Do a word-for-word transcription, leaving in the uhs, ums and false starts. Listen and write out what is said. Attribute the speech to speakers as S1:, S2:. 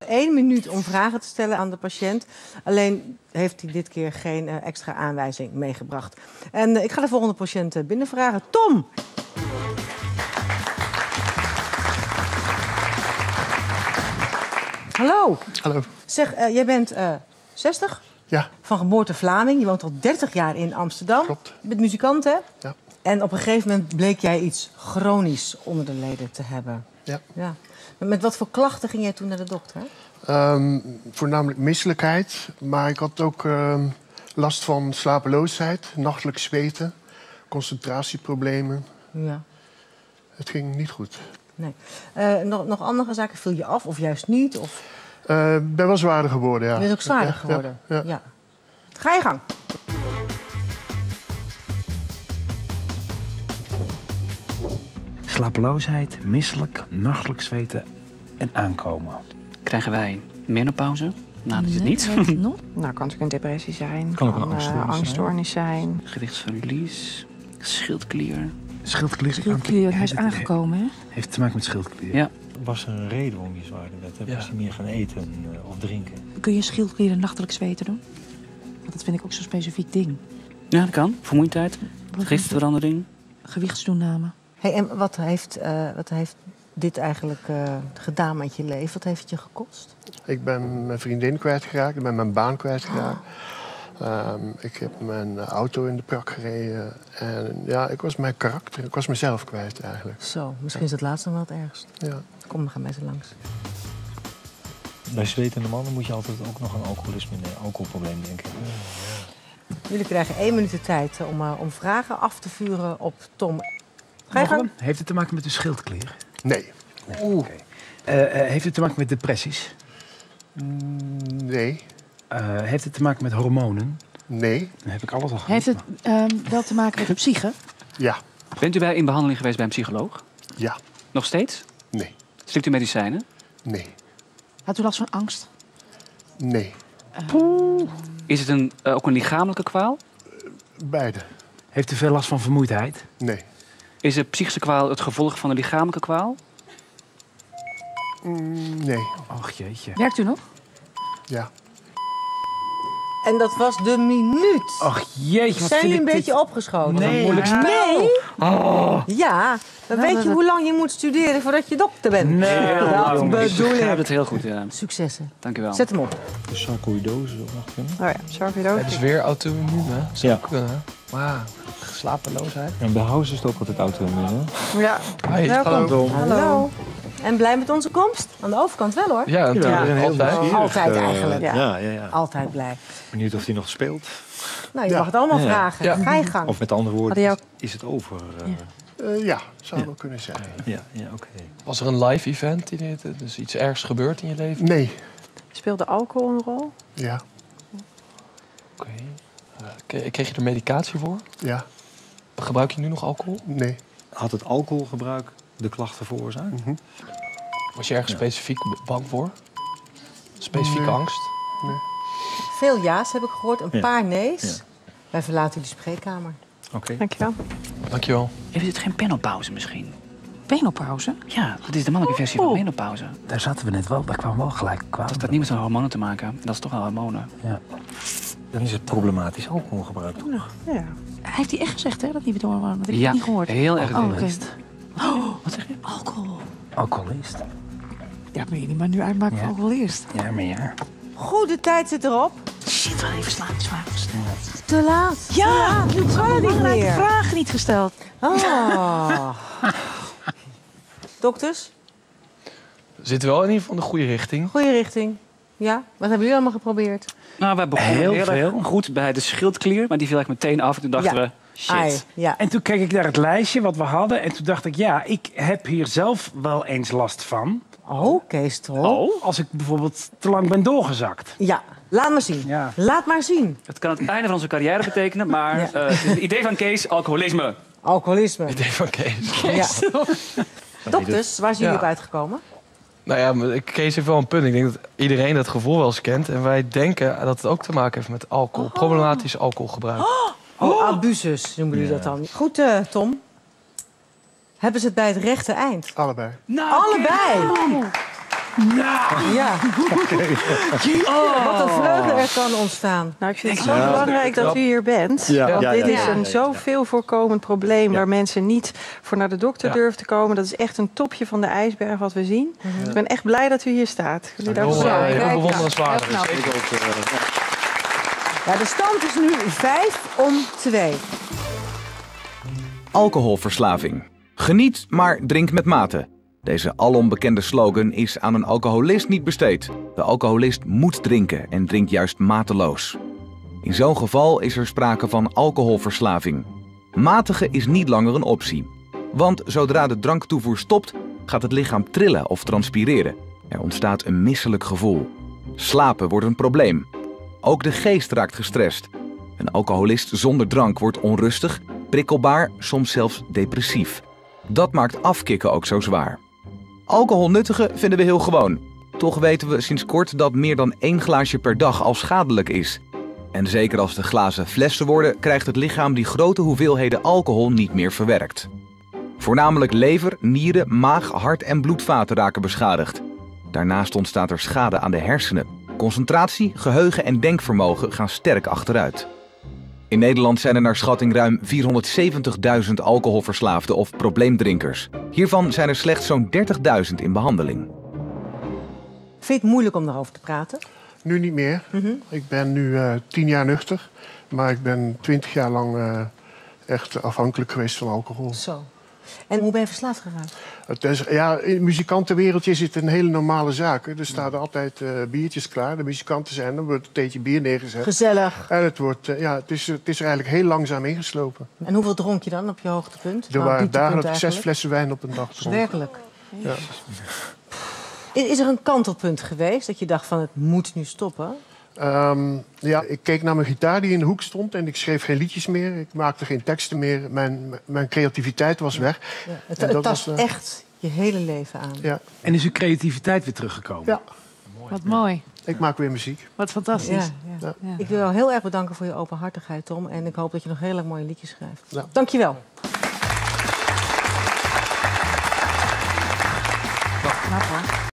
S1: Eén minuut om vragen te stellen aan de patiënt. Alleen heeft hij dit keer geen uh, extra aanwijzing meegebracht. En uh, ik ga de volgende patiënt uh, binnenvragen. Tom! Hallo.
S2: Hallo.
S1: Zeg, uh, jij bent uh, zestig?
S2: Ja.
S1: Van geboorte Vlaming. Je woont al dertig jaar in Amsterdam.
S2: Klopt.
S1: Je bent muzikant, hè?
S2: Ja.
S1: En op een gegeven moment bleek jij iets chronisch onder de leden te hebben.
S2: Ja.
S1: Ja. Met wat voor klachten ging jij toen naar de dokter?
S2: Um, voornamelijk misselijkheid. Maar ik had ook um, last van slapeloosheid, nachtelijk zweten, concentratieproblemen.
S1: Ja.
S2: Het ging niet goed.
S1: Nee. Uh, nog, nog andere zaken? Viel je af of juist niet? Of...
S2: Uh, ik ben wel zwaarder geworden, ja.
S1: Je bent ook zwaarder
S2: ja,
S1: geworden?
S2: Ja, ja.
S1: Ja. Ga je gang.
S3: Slapeloosheid, misselijk, nachtelijk zweten en aankomen.
S4: Krijgen wij menopauze? Nou, dat is het niet.
S5: Nee, nog? Nou, kan natuurlijk een depressie zijn.
S3: Kan ook een
S5: uh,
S3: angststoornis
S5: angststoornis zijn.
S4: Gewichtsverlies, schildklier.
S3: Schildklier.
S5: Schildklier, hij is aangekomen, hè?
S3: Heeft te maken met schildklier.
S4: Ja.
S6: Was er een reden waarom je zwaarder werd? Hè? Was je meer gaan eten uh, of drinken?
S5: Kun je schildklieren nachtelijk zweten doen? Want dat vind ik ook zo'n specifiek ding.
S4: Ja, dat kan. Vermoeidheid, geestverandering.
S5: Gewichtstoename.
S1: Hey, en wat heeft, uh, wat heeft dit eigenlijk uh, gedaan met je leven? Wat heeft het je gekost?
S2: Ik ben mijn vriendin kwijtgeraakt, ik ben mijn baan kwijtgeraakt. Oh. Um, ik heb mijn auto in de prak gereden. En ja, ik was mijn karakter, ik was mezelf kwijt eigenlijk.
S1: Zo, misschien is het laatste nog wel het ergst.
S2: Ja.
S1: Kom, dan gaan wij zo langs.
S6: Bij zwetende mannen moet je altijd ook nog een alcoholisme, nee, alcoholprobleem denken.
S1: Jullie krijgen één minuut de tijd om, uh, om vragen af te vuren op Tom. Ga je gang?
S3: Heeft het te maken met de schildklier?
S2: Nee.
S3: nee. Oeh. Okay. Uh, uh, heeft het te maken met depressies?
S2: Mm, nee.
S3: Uh, heeft het te maken met hormonen?
S2: Nee.
S3: Dan heb ik alles al gehad.
S5: Heeft het um, wel te maken met de psyche?
S2: Ja.
S4: Bent u bij in behandeling geweest bij een psycholoog?
S2: Ja.
S4: Nog steeds?
S2: Nee.
S4: Slikt u medicijnen?
S2: Nee.
S5: Had u last van angst?
S2: Nee.
S4: Uh, is het een, uh, ook een lichamelijke kwaal?
S2: Uh, beide.
S3: Heeft u veel last van vermoeidheid?
S2: Nee.
S4: Is de psychische kwaal het gevolg van de lichamelijke kwaal?
S2: Mm, nee.
S3: Och jeetje.
S5: Werkt u nog?
S2: Ja.
S1: En dat was de minuut.
S3: Och jeetje, wat
S1: Zijn jullie een
S3: dit...
S1: beetje opgeschoten?
S3: Nee. Moeilijk spel.
S1: Nee?
S3: Oh.
S1: Ja, dan weet je hoe lang je moet studeren voordat je dokter bent.
S3: Nee.
S1: Dat bedoel
S4: Ik
S1: ik.
S4: heb het heel goed, ja.
S1: Successen.
S4: Dank u wel.
S1: Zet hem op.
S6: De sarcoïdose zou nog kunnen.
S5: Oh ja, sarcoïdose.
S7: Het is weer auto-immuun, hè? Zou
S6: Ja.
S7: kunnen. Wauw. Slapeloosheid.
S6: En bij House is het ook altijd auto-immuun, hè?
S5: Ja.
S7: Hi.
S1: Welkom.
S7: Hallo.
S1: Hallo. En blij met onze komst? Aan de overkant wel, hoor.
S7: Ja, natuurlijk.
S1: Ja.
S7: Altijd.
S1: Oh, altijd eigenlijk.
S6: Ja, ja, ja. ja.
S1: Altijd blij.
S6: Benieuwd of hij nog speelt.
S1: Nou, je
S2: Ja.
S1: mag het allemaal
S6: Ja.
S1: vragen.
S7: Ja.
S1: Ga je gang.
S6: Of met andere woorden,
S5: Hadden jou-
S6: is het over? Uh,
S2: Ja. Uh, ja, zou
S6: Ja.
S2: wel kunnen zijn.
S6: ja, ja oké. Okay.
S7: Was er een live event? Die dit, dus iets ergs gebeurd in je leven?
S2: Nee.
S5: Speelde alcohol een rol?
S2: Ja.
S7: Oké. Okay. Uh, kreeg je er medicatie voor?
S2: Ja.
S7: Gebruik je nu nog alcohol?
S2: Nee.
S6: Had het alcoholgebruik de klachten veroorzaakt?
S2: Mm-hmm.
S7: Was je ergens
S6: Ja.
S7: specifiek bang voor? Specifieke
S2: Nee.
S7: angst?
S2: Nee.
S1: Veel ja's heb ik gehoord, een
S6: Ja.
S1: paar nee's.
S6: Ja.
S1: Wij verlaten de spreekkamer.
S6: Oké. Okay.
S5: Dankjewel.
S7: Dankjewel.
S4: Heeft het geen menopauze misschien?
S5: Menopauze?
S4: Ja, dat is de mannelijke versie van
S5: Oh.
S4: menopauze.
S3: Daar zaten we net wel, daar kwam wel gelijk kwaad.
S4: Dat heeft niet met zijn hormonen te maken. Dat is toch wel hormonen.
S3: Ja.
S6: Dan is het problematisch alcoholgebruik, toch?
S5: Ja. Heeft hij echt gezegd, hè, dat hij weer door was? Dat heb ik
S4: Ja,
S5: niet gehoord.
S4: heel erg.
S5: Oh, oké.
S4: Oh, wat zeg je?
S5: Alcohol.
S3: Alcoholist.
S5: Ja, moet je niet maar nu uitmaken
S3: Ja.
S5: van alcoholist.
S3: Ja, maar ja.
S1: Goede tijd zit erop.
S5: Shit, wel even slaan, is vraag gesteld.
S1: Te laat.
S5: Ja,
S1: nu kan het niet
S5: belangrijke
S1: meer.
S5: vragen niet gesteld.
S1: Oh. Dokters,
S7: Zitten wel in ieder geval in de goede richting.
S1: goede richting. Ja, wat hebben jullie allemaal geprobeerd?
S4: Nou, wij begonnen
S3: Heel
S4: heel,
S3: veel.
S4: erg goed bij de schildklier. Maar die viel eigenlijk meteen af. En toen dachten
S1: Ja.
S4: we, shit.
S1: Ai, ja.
S3: En toen keek ik naar het lijstje wat we hadden. En toen dacht ik, ja, ik heb hier zelf wel eens last van.
S1: Oh, Kees Trol.
S4: Oh,
S3: Als ik bijvoorbeeld te lang ben doorgezakt.
S1: Ja, laat maar zien.
S3: Ja.
S1: Laat maar zien.
S4: het kan het einde van onze carrière betekenen. Maar
S1: Ja.
S4: eh, het idee van Kees, alcoholisme.
S1: Alcoholisme.
S7: Ik denk van Kees.
S1: Ja. Dokters, waar zijn jullie
S7: Ja.
S1: op uitgekomen?
S7: Nou ja, maar Kees heeft wel een punt. Ik denk dat iedereen dat gevoel wel eens kent. En wij denken dat het ook te maken heeft met alcohol. Problematisch alcoholgebruik.
S1: Oh, abusus noemen jullie
S6: Ja.
S1: dat dan. Goed, uh, Tom. Hebben ze het bij het rechte eind?
S2: Allebei.
S4: Nou,
S1: Allebei.
S3: Nou,
S1: Ja.
S3: oh.
S1: Wat een vreugde er kan ontstaan.
S8: Nou, ik vind het zo ja. belangrijk dat u hier bent.
S9: Ja.
S8: Want
S9: Ja,
S8: dit
S9: ja,
S8: is
S9: ja,
S8: een
S9: ja.
S8: zo veel voorkomend probleem...
S9: Ja.
S8: waar mensen niet voor naar de dokter
S3: Ja.
S8: durven te komen. Dat is echt een topje van de ijsberg wat we zien.
S1: Mm-hmm.
S8: Ik ben echt blij dat u hier staat. Jullie
S7: Heel,
S8: daarvoor.
S7: eh,
S1: Kijk,
S7: heel
S1: ja.
S7: bewonderenswaardig.
S1: Heel knap.
S7: Zeker.
S9: Ik ook, uh,
S1: Ja, de stand is nu vijf om twee.
S10: Alcoholverslaving. Geniet, maar drink met mate. Deze alom bekende slogan is aan een alcoholist niet besteed. De alcoholist moet drinken en drinkt juist mateloos. In zo'n geval is er sprake van alcoholverslaving. Matige is niet langer een optie. Want zodra de dranktoevoer stopt, gaat het lichaam trillen of transpireren. Er ontstaat een misselijk gevoel. Slapen wordt een probleem. Ook de geest raakt gestrest. Een alcoholist zonder drank wordt onrustig, prikkelbaar, soms zelfs depressief. Dat maakt afkicken ook zo zwaar. Alcohol nuttigen vinden we heel gewoon. Toch weten we sinds kort dat meer dan één glaasje per dag al schadelijk is. En zeker als de glazen flessen worden, krijgt het lichaam die grote hoeveelheden alcohol niet meer verwerkt. Voornamelijk lever, nieren, maag, hart en bloedvaten raken beschadigd. Daarnaast ontstaat er schade aan de hersenen. Concentratie, geheugen en denkvermogen gaan sterk achteruit. In Nederland zijn er naar schatting ruim vierhonderdzeventigduizend alcoholverslaafden of probleemdrinkers. Hiervan zijn er slechts zo'n dertigduizend in behandeling.
S1: Vind je het moeilijk om daarover te praten?
S2: Nu niet meer.
S1: Mm-hmm.
S2: Ik ben nu uh, tien jaar nuchter. Maar ik ben twintig jaar lang uh, echt afhankelijk geweest van alcohol.
S1: Zo. En hoe ben je verslaafd geraakt?
S2: Het is, ja, in het muzikantenwereldje is het een hele normale zaak. Er staan altijd uh, biertjes klaar. De muzikanten zijn, dan wordt een theetje bier neergezet.
S1: Gezellig.
S2: En het, wordt, uh, ja, het, is, het is er eigenlijk heel langzaam ingeslopen.
S1: En hoeveel dronk je dan op je hoogtepunt?
S2: Er
S1: Nou,
S2: waren
S1: dieptepunt
S2: dagen dat ik zes
S1: eigenlijk.
S2: flessen wijn op een dag dronk.
S1: Werkelijk.
S2: Ja.
S1: Is, is er een kantelpunt geweest dat je dacht van het moet nu stoppen?
S2: Um, ja, ik keek naar mijn gitaar die in de hoek stond en ik schreef geen liedjes meer. Ik maakte geen teksten meer. Mijn, mijn creativiteit was weg.
S1: Ja, het
S2: En
S1: het
S2: dat
S1: tast
S2: was, uh,
S1: echt je hele leven aan.
S2: Ja.
S3: En is uw creativiteit weer teruggekomen?
S2: Ja.
S5: Wat mooi.
S2: Ik maak weer muziek.
S5: Wat fantastisch.
S1: Ja, ja.
S2: Ja.
S1: Ik wil jou heel erg bedanken voor je openhartigheid, Tom. En ik hoop dat je nog heel erg mooie liedjes schrijft.
S2: Ja.
S1: Dank je wel.
S5: Knap hoor.